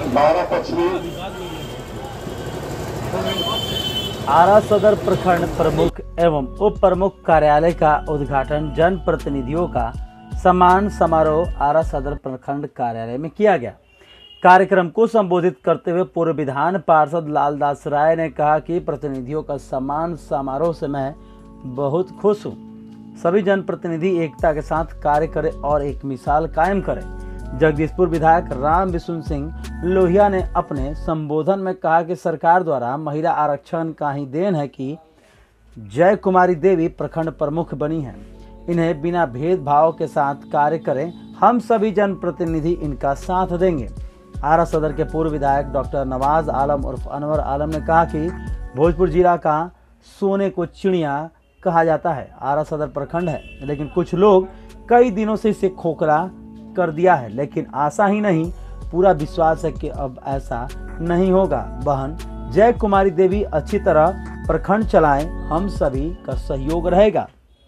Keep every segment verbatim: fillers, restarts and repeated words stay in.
बारह पश्चिमी आरा सदर प्रखंड प्रमुख एवं उप प्रमुख कार्यालय का उद्घाटन जनप्रतिनिधियों का सम्मान समारोह आरा सदर प्रखंड कार्यालय में किया गया। कार्यक्रम को संबोधित करते हुए पूर्व विधान पार्षद लालदास राय ने कहा कि प्रतिनिधियों का सम्मान समारोह से मैं बहुत खुश हूँ। सभी जनप्रतिनिधि एकता के साथ कार्य करें और एक मिसाल कायम करें। जगदीशपुर विधायक राम विशुन सिंह लोहिया ने अपने संबोधन में कहा कि सरकार द्वारा महिला आरक्षण का ही देन है कि जय कुमारी देवी प्रखंड प्रमुख बनी हैं। इन्हें बिना भेदभाव के साथ कार्य करें। हम सभी जनप्रतिनिधि इनका साथ देंगे। आरा सदर के पूर्व विधायक डॉक्टर नवाज आलम उर्फ अनवर आलम ने कहा कि भोजपुर जिला का सोने को चिड़िया कहा जाता है। आरा सदर प्रखंड है, लेकिन कुछ लोग कई दिनों से इसे खोखला कर दिया है, लेकिन आशा ही नहीं पूरा विश्वास है कि अब ऐसा नहीं होगा। बहन जय कुमारी देवी अच्छी तरह प्रखंड चलाएं, हम सभी का सहयोग रहेगा।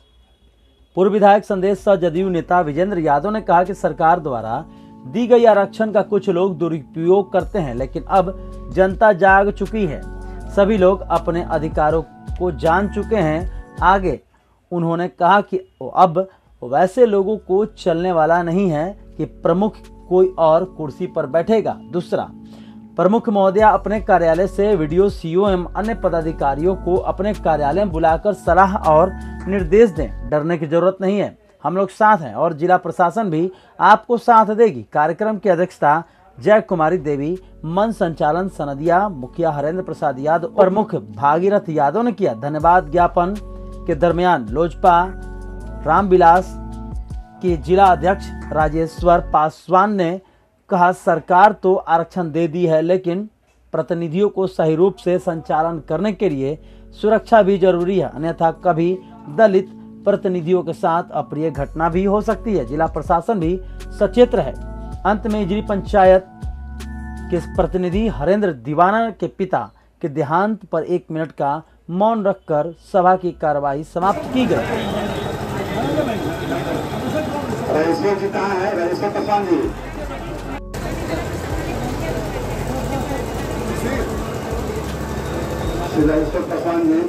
पूर्व विधायक संदेश सह जदयू नेता विजेंद्र यादव ने कहा कि सरकार द्वारा दी गई आरक्षण का कुछ लोग दुरुपयोग करते हैं, लेकिन अब जनता जाग चुकी है। सभी लोग अपने अधिकारों को जान चुके हैं। आगे उन्होंने कहा कि अब वैसे लोगों को चलने वाला नहीं है कि प्रमुख कोई और कुर्सी पर बैठेगा। दूसरा, प्रमुख महोदया अपने कार्यालय से वीडियो सीओ एवं अन्य पदाधिकारियों को अपने कार्यालय में बुलाकर सलाह और निर्देश दें। डरने की जरूरत नहीं है, हम लोग साथ हैं और जिला प्रशासन भी आपको साथ देगी। कार्यक्रम की अध्यक्षता जय कुमारी देवी, मन संचालन सनदिया मुखिया हरेंद्र प्रसाद यादव, प्रमुख भागीरथ यादव ने किया। धन्यवाद ज्ञापन के दरमियान लोजपा रामविलास के जिला अध्यक्ष राजेश्वर पासवान ने कहा, सरकार तो आरक्षण दे दी है, लेकिन प्रतिनिधियों को सही रूप से संचालन करने के लिए सुरक्षा भी जरूरी है, अन्यथा कभी दलित प्रतिनिधियों के साथ अप्रिय घटना भी हो सकती है। जिला प्रशासन भी सचेत रहे। अंत में इजरी पंचायत के प्रतिनिधि हरेंद्र दीवाना के पिता के देहांत पर एक मिनट का मौन रखकर सभा की कार्यवाही समाप्त की गई। रईसो जी कहाँ है? रईसो पासवान जी, रईसो पासवान जी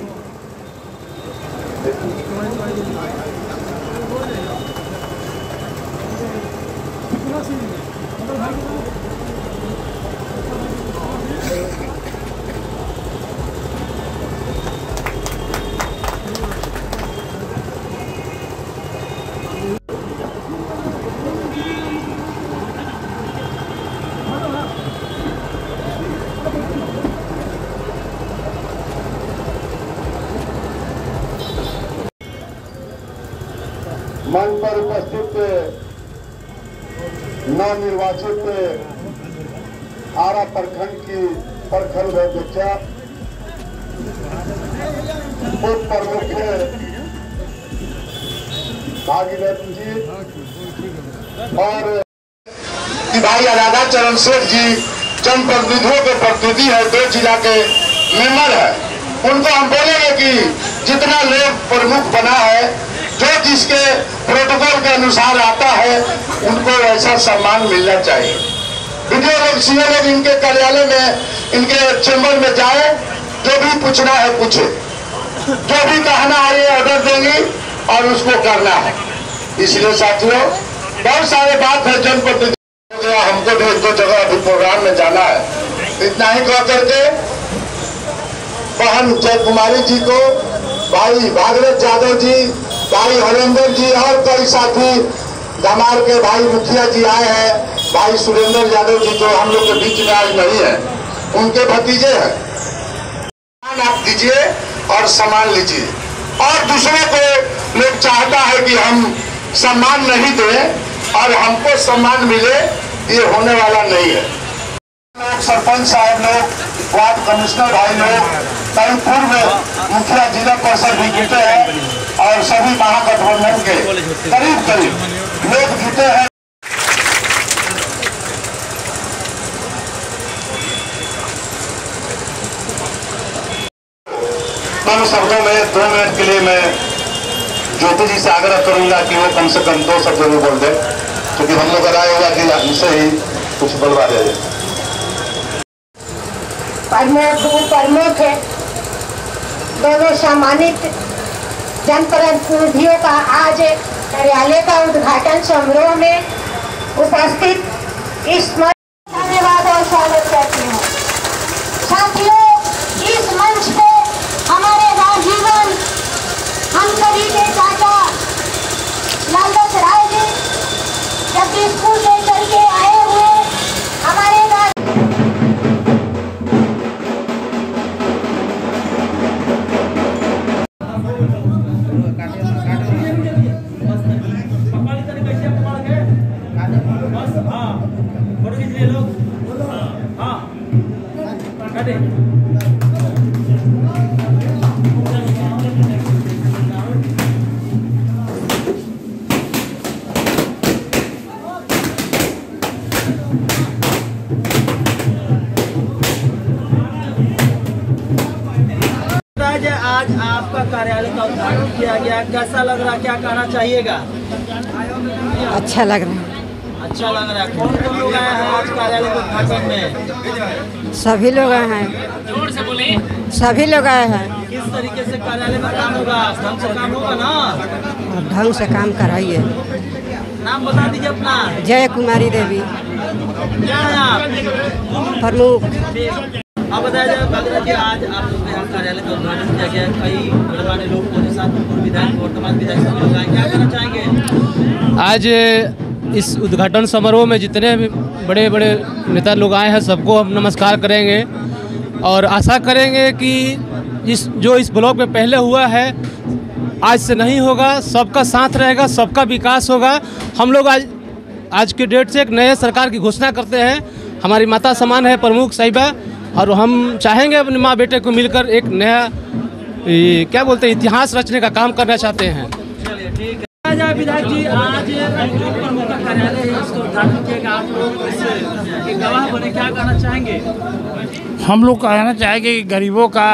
मंच पर उपस्थित नवनिर्वाचित आरा प्रखंड की प्रखंड अध्यक्षा उप प्रमुख भागीरथ जी और भाई अलादा चरण सेठ जी जनप्रतिनिधियों के प्रतिनिधि है, दो जिला के मेंबर है। उनको हम बोलेंगे कि जितना लोग प्रमुख बना है, जो जिसके प्रोटोकॉल के अनुसार आता है, उनको ऐसा सम्मान मिलना चाहिए। वीडियो लोग सीओ लोग इनके कार्यालय में, इनके चेंबर में जाए, जो भी पूछना है पूछे, जो भी कहना है ये ऑर्डर देंगे और उसको करना है। इसलिए साथियों, बहुत सारे बात है जनप्रतिनिधि, हमको भी एक दो जगह अभी प्रोग्राम में जाना है। इतना ही कह करके बहन जय कुमारी जी को, भाई भागीरथ यादव जी, भाई हरेंद्र जी और कई साथी धमार के भाई मुखिया जी आए हैं, भाई सुरेंद्र यादव जी जो हम लोग के बीच में आज नहीं है, उनके भतीजे हैं। आप दीजिए और सम्मान लीजिए। और दूसरे को लोग चाहता है कि हम सम्मान नहीं दें और हमको सम्मान मिले, ये होने वाला नहीं है। सरपंच साहब लोग, वार्ड कमिश्नर भाई लोग, कई पूर्व मुखिया जिला परिषद भी जीते हैं और सभी महागठबंधन के करीब करीब लोग जीते हैं। कम शब्दों में दो मिनट के लिए मैं ज्योति जी से आग्रह करूंगा कि वो कम से कम दो शब्दों में बोल दे, क्योंकि हम लोग राय हुआ कि इनसे ही कुछ बोलवा दे। प्रमुख प्रमुख दोनों सम्मानित जनप्रतिनिधियों का आज कार्यालय का उद्घाटन समारोह में उपस्थित इस धन्यवाद और स्वागत करती हूँ। साथियों, इस मंच पे हमारे राजीवन हम सभी के चाचा लालदास राय जी जगदीशपुर से चल के आए हुए हमारे आज आपका कार्यालय का उद्घाटन किया गया, कैसा लग रहा है, क्या कहना चाहिएगा? अच्छा लग रहा है। अच्छा लग रहा है। कौन कौन लोग आए हैं आज कार्यालय के उद्घाटन में? सभी लोग आए हैं। जोर से बोले। सभी लोग आए हैं। किस तरीके से कार्यालय में काम होगा? ढंग से काम होगा ना? और ढंग से काम कराइए। नाम बता दीजिए अपना। जय कुमारी देवी। क्या है आप? प्रमुख। आप बताया जाए भगत जी, आज आप लोग यहाँ कार्यालय का उद्घाटन किया गया, कई गणमान्य लोग के साथ पूर्व विधायक वर्तमान विधायक सब लोग आए, क्या कहना चाहेंगे? आज इस उद्घाटन समारोह में जितने भी बड़े बड़े नेता लोग आए हैं सबको हम नमस्कार करेंगे और आशा करेंगे कि इस जो इस ब्लॉक में पहले हुआ है आज से नहीं होगा, सबका साथ रहेगा, सबका विकास होगा। हम लोग आज आज के डेट से एक नए सरकार की घोषणा करते हैं। हमारी माता समान है प्रमुख साहिबा, और हम चाहेंगे अपने माँ बेटे को मिलकर एक नया क्या बोलते हैं इतिहास रचने का काम करना चाहते हैं। चलिए ठीक है। विधायक जी, आज जो प्रमुख का कार्यालय है इसको उद्घाटन किया, आप लोग इसके गवाह बने, क्या कहना चाहेंगे? हम लोग कहना चाहेंगे कि गरीबों का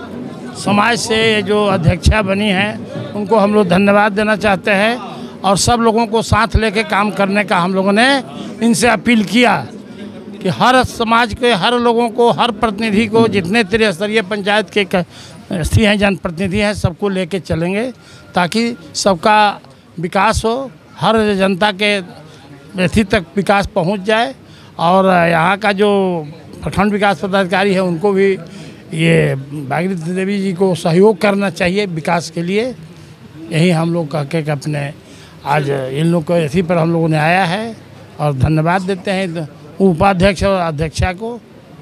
समाज से जो अध्यक्षा बनी है उनको हम लोग धन्यवाद देना चाहते हैं, और सब लोगों को साथ लेके काम करने का हम लोगों ने इनसे अपील किया कि हर समाज के हर लोगों को, हर प्रतिनिधि को, जितने त्रिस्तरीय पंचायत के अस्थी हैं, जनप्रतिनिधि हैं, सबको लेके चलेंगे ताकि सबका विकास हो, हर जनता के व्यक्ति तक विकास पहुंच जाए। और यहाँ का जो प्रखंड विकास पदाधिकारी है उनको भी ये भागीरथी देवी जी को सहयोग करना चाहिए विकास के लिए। यही हम लोग कह के अपने आज इन लोग को इसी पर हम लोगों ने आया है और धन्यवाद देते हैं उपाध्यक्ष और अध्यक्षा को।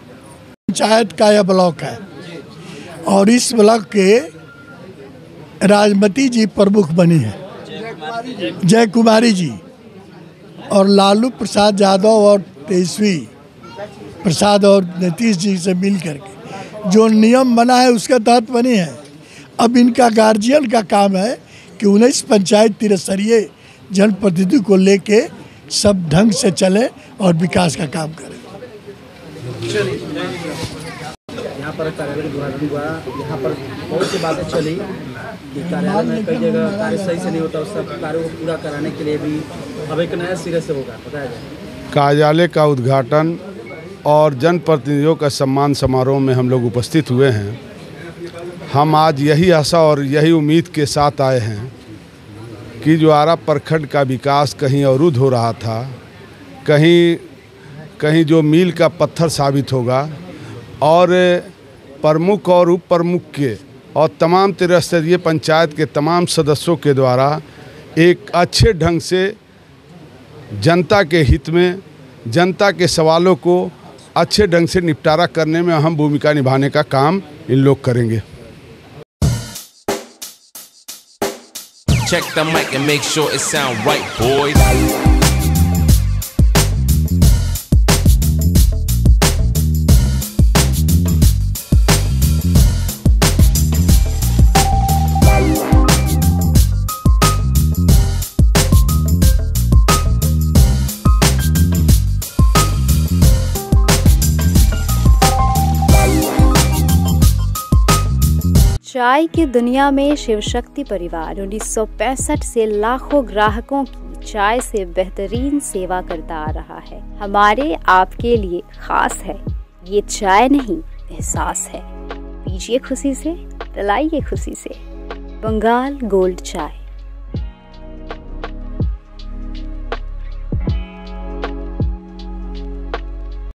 पंचायत का यह ब्लॉक है और इस ब्लॉक के राजमती जी प्रमुख बनी है, जय कुमारी जी, और लालू प्रसाद यादव और तेजस्वी प्रसाद और नीतीश जी से मिल करके जो नियम बना है उसके तहत बनी है। अब इनका गार्जियन का काम है कि उन्नीस पंचायत त्रिस्तरीय जनप्रतिनिधि को लेके सब ढंग से चले और विकास का काम करें। यहाँ पर कार्यालय उद्घाटन हुआ, यहाँ पर बहुत सी बातें चली कि कार्यालय में कई जगह कार्य सही से नहीं होता, उस सब कार्यों को पूरा कराने के लिए भी अब एक नया सिरे से होगा, बताया जाए। कार्यालय का उद्घाटन और जनप्रतिनिधियों का सम्मान समारोह में हम लोग उपस्थित हुए हैं। हम आज यही आशा और यही उम्मीद के साथ आए हैं कि जो आरा प्रखंड का विकास कहीं अवरुद्ध हो रहा था, कहीं कहीं जो मील का पत्थर साबित होगा, और प्रमुख और उप प्रमुख के और तमाम त्रिस्तरीय पंचायत के तमाम सदस्यों के द्वारा एक अच्छे ढंग से जनता के हित में, जनता के सवालों को अच्छे ढंग से निपटारा करने में अहम भूमिका निभाने का काम इन लोग करेंगे। Check the mic and make sure it sound right, boys. चाय की दुनिया में शिव शक्ति परिवार उन्नीस सौ पैंसठ से लाखों ग्राहकों की चाय से बेहतरीन सेवा करता आ रहा है। हमारे आपके लिए खास है ये चाय नहीं एहसास है। पीजिए खुशी से, पिलाइए खुशी से। बंगाल गोल्ड चाय।